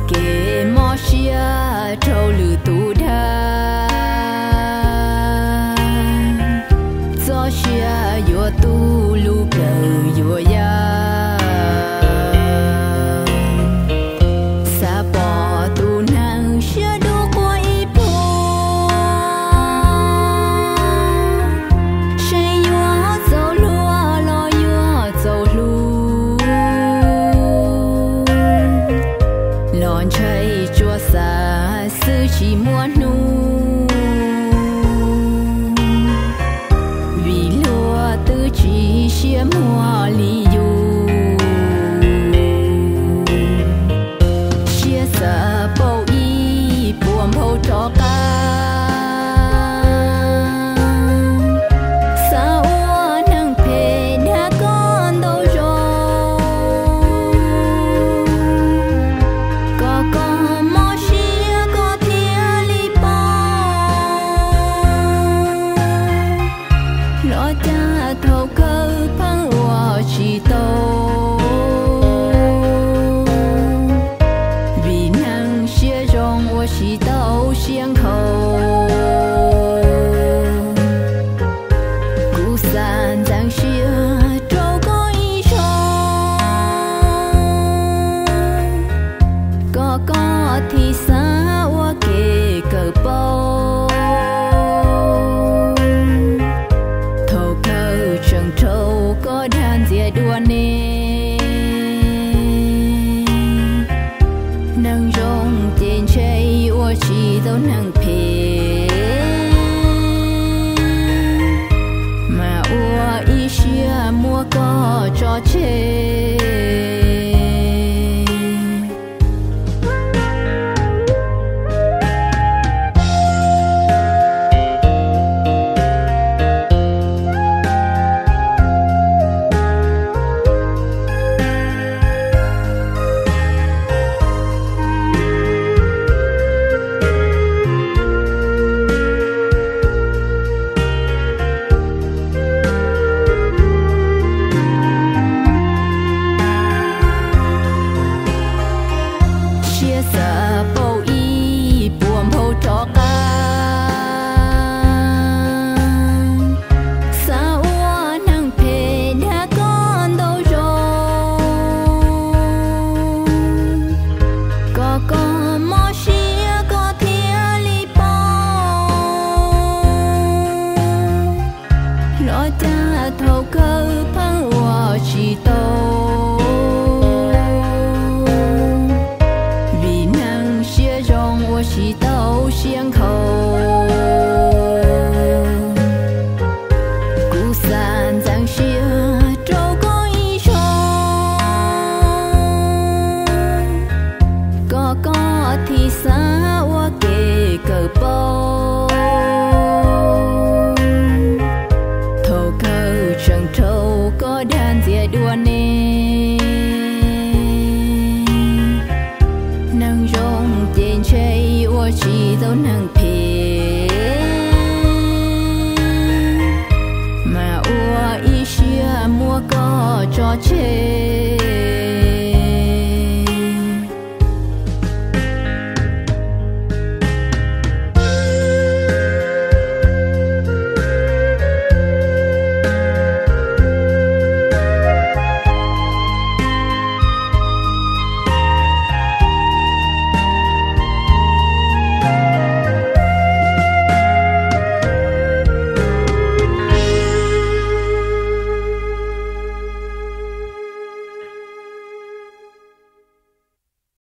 kể mò xia trâu lử tu đa gió xia yo tu lu cầu yo ya sa bỏ tu năng xia đu quay po say yo dấu lúa lo yo dấu lu lon chạy chua xa sư chỉ muốn nu vì lúa tư chỉ xia mua li yu xia sa bao y buồn hậu cho ca sao nâng phê đã con đâu rồi có mò xia có thia li lo cha thâu cơ phăng hoa chỉ tô vì năng xia rong hoa chỉ tàu xiang khâu cú san giang xia trâu có ý chong có thì xa hoa kề cờ bao thâu cơ chẳng trâu có đàn dìa đua nè nâng rong tiền chay hoa chỉ dấu nâng phê mà hoa ý xia mua có cho chê sa bao y buồn hậu cho ca sao nâng phê đã con đâu rồi có mò xia có thia li lo cha thâu cơ phăng hoa chỉ tô我是刀相口，孤山藏下周过一生，個thì xa我kề cờ bao thâu cơ chẳng trâu có đàn dìa đua nè nâng rong tiền chay hoa chỉ dấu nâng phê mà hoa ý xia mua có cho chê